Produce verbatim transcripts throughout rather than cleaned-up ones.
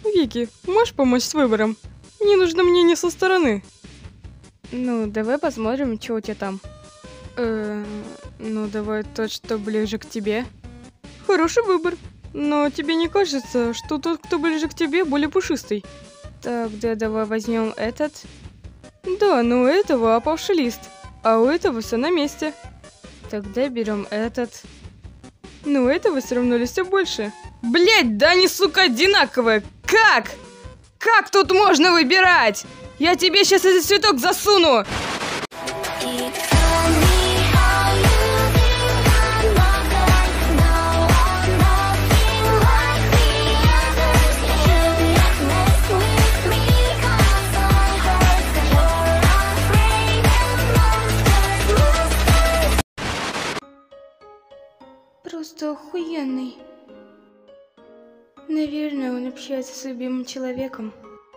Вики, можешь помочь с выбором? Мне нужно мнение со стороны. Ну, давай посмотрим, что у тебя там. Эээ, ну давай тот, что ближе к тебе. Хороший выбор. Но тебе не кажется, что тот, кто ближе к тебе, более пушистый? Тогда давай возьмем этот. Да, но у этого опавший лист, а у этого все на месте. Тогда берем этот. Но у этого все равно листья больше. Блять, да они, сука, одинаковые! Как? Как тут можно выбирать? Я тебе сейчас этот цветок засуну! Просто охуенный. Наверное, он общается с любимым человеком.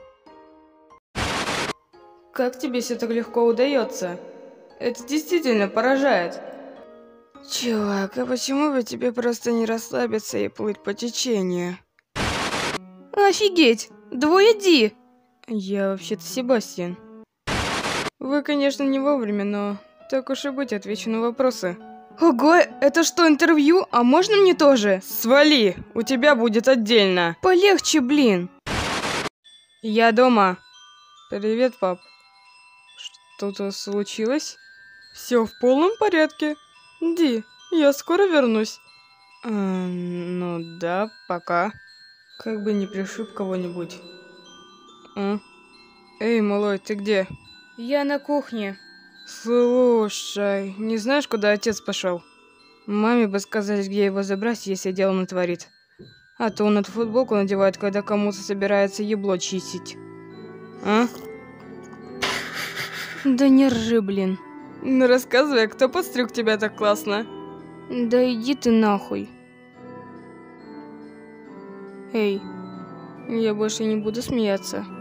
Как тебе все так легко удается? Это действительно поражает. Чувак, а почему бы тебе просто не расслабиться и плыть по течению? Офигеть! Двое Ди! Я вообще-то Себастьян. Вы, конечно, не вовремя, но так уж и быть, отвечу на вопросы. Ого, это что, интервью? А можно мне тоже? Свали, у тебя будет отдельно. Полегче, блин. Я дома. Привет, пап. Что-то случилось? Все в полном порядке. Ди, я скоро вернусь. А, ну да, пока. Как бы не пришиб кого-нибудь. А? Эй, малой, ты где? Я на кухне. Слушай, не знаешь, куда отец пошел? Маме бы сказать, где его забрать, если дело натворит. А то он эту футболку надевает, когда кому-то собирается ебло чистить. А? Да не ржи, блин. Ну рассказывай, кто подстриг тебя так классно? Да иди ты нахуй. Эй, я больше не буду смеяться.